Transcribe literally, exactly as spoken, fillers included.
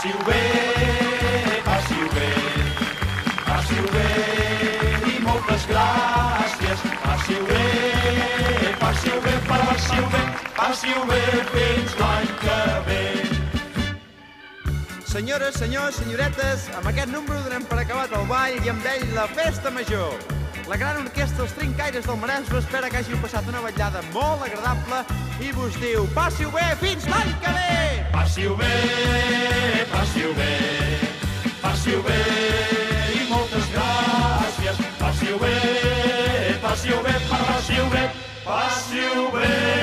Passi-ho bé, passi-ho bé, passi-ho bé i moltes gràcies. Passi-ho bé, passi-ho bé, passi-ho bé, passi-ho bé fins l'any que ve. Senyores, senyors, senyoretes, amb aquest número donem per acabat el ball i amb ell la festa major. La gran orquestra Els Trincaires del Maresme espera que hàgiu passat una vetllada molt agradable i vos diu passi-ho bé fins l'any que ve! Passi-ho bé, passi-ho bé, passi-ho bé i moltes gràcies. Passi-ho bé, passi-ho bé, passi-ho bé, passi-ho bé.